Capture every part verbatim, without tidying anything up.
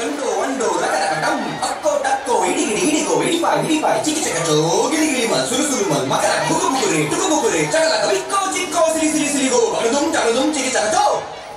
ಗಂಡು ಒಂಡು ರಗಡಗ ಡಂ ಅಕ್ಕೋ ಟಕ್ಕೋ ಇಡಿಗಿಡಿ ಇಡಿಗೋ ಇಡಿಪಾಯ್ ಹಿಡಿಪಾಯ್ ಚಿಕ್ಕಿ ಚಕಚೋ ಗಿಲಿ ಗಿಲಿ ಮಲ್ ಸುರು ಸುರು ಮಲ್ ಮಕರ ಬುಕು ಬುಕುರೆ ಟುಕು ಬುಕುರೆ ಚಗಲಕ ಬಿಕ್ಕೋ ಚಿಕ್ಕೋ ಸಿರಿ ಸಿರಿ ಸಿರಿಗೋ ಅಣುದುಂ ಚಗಲುದುಂ ಚಿಕ್ಕಿ ಚಕಚೋ.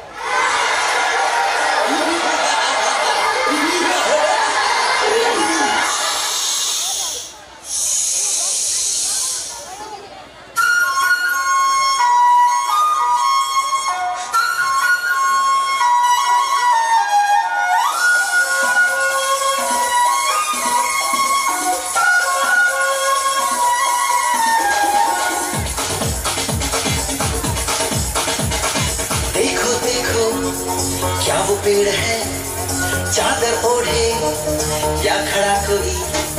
क्या वो पेड़ है चादर ओढ़े या खड़ा कोई?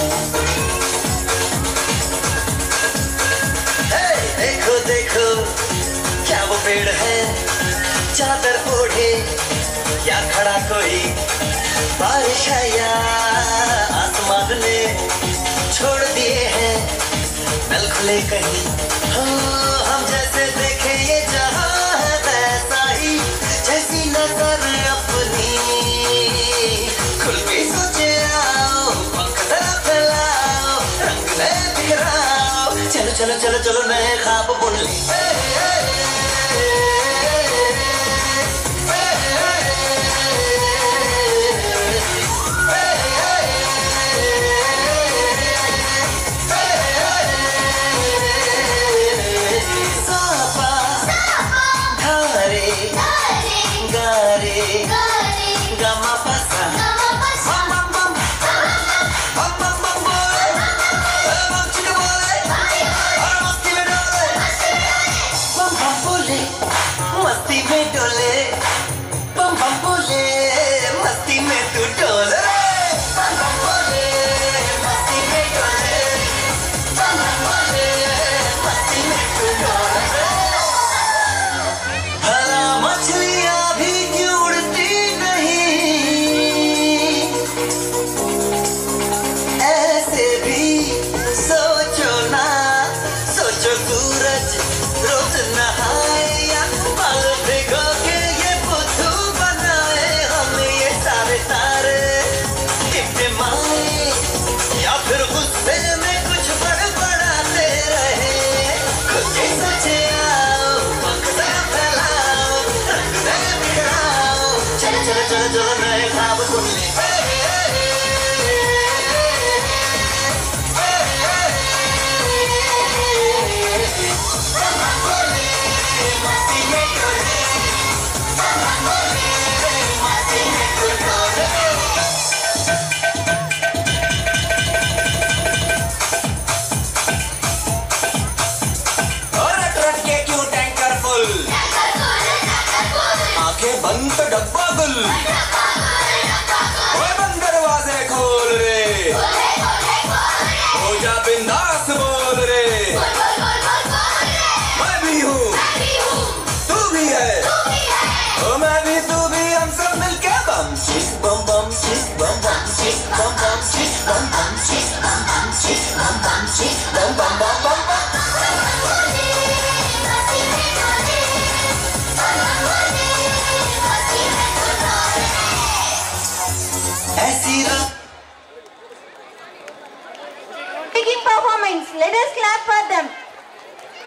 देखो देखो क्या वो पेड़ है चादर ओढ़े या खड़ा कोई? बारिश है या आसमान ने छोड़ दिए हैं नल खुले कहीं? हम जैसे देखे ये जहां है वैसा ही जैसी नजर अपनी खुल के सोचे आओ पंख जरा फैलाओ रंग नए बिखराओ चलो चलो चलो चलो नए ख्वाब बुन ले. मस्ती में डोले बम बम बोले मस्ती में तू डोले बम बम बोले मस्ती में डोले बम बम बोले मस्ती में तू डोले. भला मछलियां भी क्यों उड़ती नहीं ऐसे भी सोचो ना सोचो सूरज रोज नहाए पल भिगो के ये बुद्धू बनाए हम ये सारे तारे टिमटिमाए या फिर गुस्से में कुछ बड़बड़ाते रहे खुद के सोचे आओ पंख जरा फैलाओ रंग नए बिखराओ चलो चलो चलो चलो नए ख्वाब बुन ले. आंखें बंद डब्बा गुल.